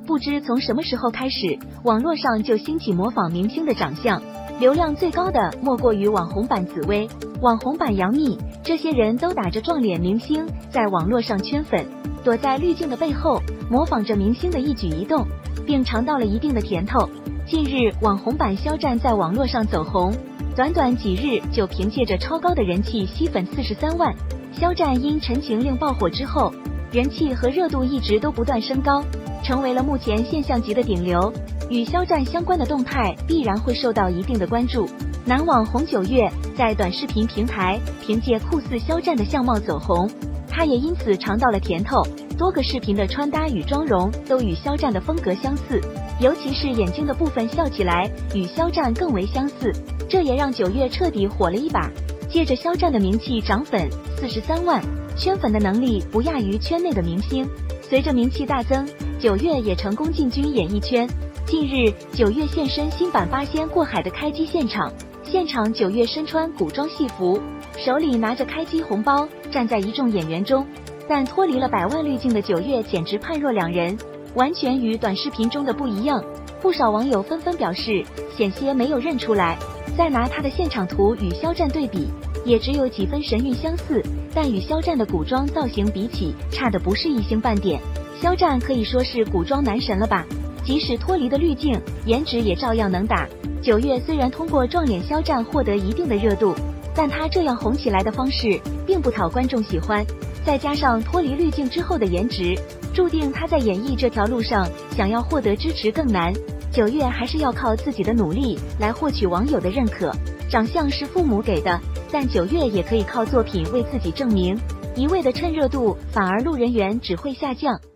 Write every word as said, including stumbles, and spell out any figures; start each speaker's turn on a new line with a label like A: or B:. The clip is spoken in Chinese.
A: 不知从什么时候开始，网络上就兴起模仿明星的长相，流量最高的莫过于网红版紫薇、网红版杨幂，这些人都打着撞脸明星在网络上圈粉，躲在滤镜的背后，模仿着明星的一举一动，并尝到了一定的甜头。近日，网红版肖战在网络上走红，短短几日就凭借着超高的人气吸粉四十三万。肖战因《陈情令》爆火之后，人气和热度一直都不断升高，成为了目前现象级的顶流。与肖战相关的动态必然会受到一定的关注。男网红九月在短视频平台凭借酷似肖战的相貌走红，他也因此尝到了甜头。多个视频的穿搭与妆容都与肖战的风格相似，尤其是眼睛的部分笑起来与肖战更为相似，这也让九月彻底火了一把。借着肖战的名气涨粉四十三万，圈粉的能力不亚于圈内的明星。随着名气大增，九月也成功进军演艺圈。近日，九月现身新版《八仙过海》的开机现场，现场九月身穿古装戏服，手里拿着开机红包，站在一众演员中。但脱离了百万滤镜的九月简直判若两人，完全与短视频中的不一样。不少网友纷纷表示，险些没有认出来。再拿他的现场图与肖战对比，也只有几分神韵相似，但与肖战的古装造型比起，差的不是一星半点。肖战可以说是古装男神了吧？即使脱离的滤镜，颜值也照样能打。九月虽然通过撞脸肖战获得一定的热度，但他这样红起来的方式并不讨观众喜欢。再加上脱离滤镜之后的颜值，注定他在演艺这条路上想要获得支持更难。九月还是要靠自己的努力来获取网友的认可。长相是父母给的，但九月也可以靠作品为自己证明。一味的趁热度，反而路人缘只会下降。